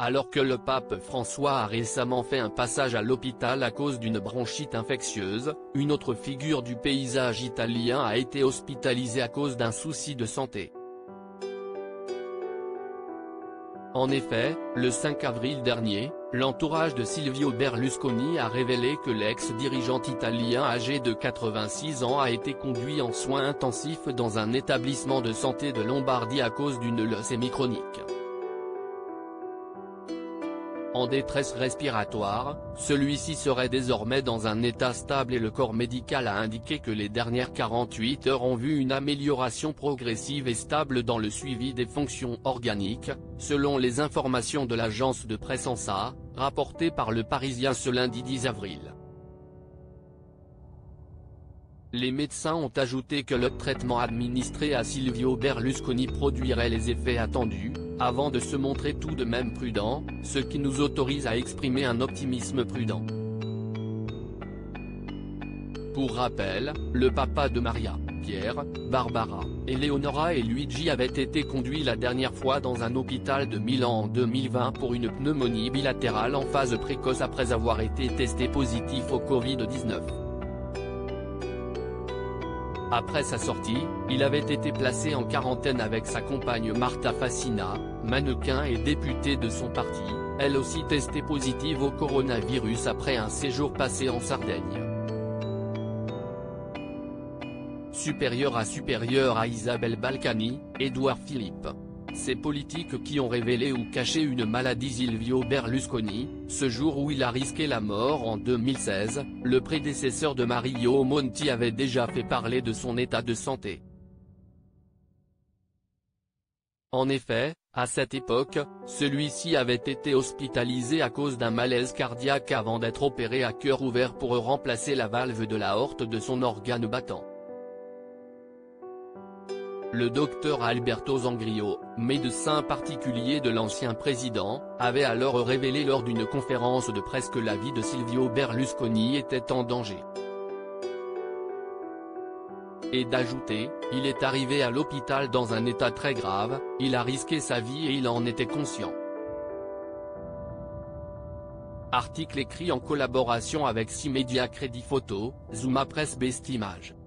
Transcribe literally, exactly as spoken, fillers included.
Alors que le pape François a récemment fait un passage à l'hôpital à cause d'une bronchite infectieuse, une autre figure du paysage italien a été hospitalisée à cause d'un souci de santé. En effet, le cinq avril dernier, l'entourage de Silvio Berlusconi a révélé que l'ex-dirigeant italien âgé de quatre-vingt-six ans a été conduit en soins intensifs dans un établissement de santé de Lombardie à cause d'une leucémie chronique. En détresse respiratoire, celui-ci serait désormais dans un état stable et le corps médical a indiqué que les dernières quarante-huit heures ont vu une amélioration progressive et stable dans le suivi des fonctions organiques, selon les informations de l'agence de presse ANSA, rapportées par Le Parisien ce lundi dix avril. Les médecins ont ajouté que le traitement administré à Silvio Berlusconi produirait les effets attendus, avant de se montrer tout de même prudent, ce qui nous autorise à exprimer un optimisme prudent. Pour rappel, le papa de Maria, Pierre, Barbara, Eleonora et Luigi avaient été conduits la dernière fois dans un hôpital de Milan en deux mille vingt pour une pneumonie bilatérale en phase précoce après avoir été testés positifs au Covid dix-neuf. Après sa sortie, il avait été placé en quarantaine avec sa compagne Marta Fassina, mannequin et députée de son parti, elle aussi testée positive au coronavirus après un séjour passé en Sardaigne. Supérieur à supérieur à Isabelle Balkany, Édouard Philippe. Ces politiques qui ont révélé ou caché une maladie Silvio Berlusconi, ce jour où il a risqué la mort en deux mille seize, le prédécesseur de Mario Monti avait déjà fait parler de son état de santé. En effet, à cette époque, celui-ci avait été hospitalisé à cause d'un malaise cardiaque avant d'être opéré à cœur ouvert pour remplacer la valve de l'aorte de son organe battant. Le docteur Alberto Zangrillo, médecin particulier de l'ancien président, avait alors révélé lors d'une conférence de presse que la vie de Silvio Berlusconi était en danger. Et d'ajouter, il est arrivé à l'hôpital dans un état très grave, il a risqué sa vie et il en était conscient. Article écrit en collaboration avec six médias Crédit Photo, Zuma Presse Best Image.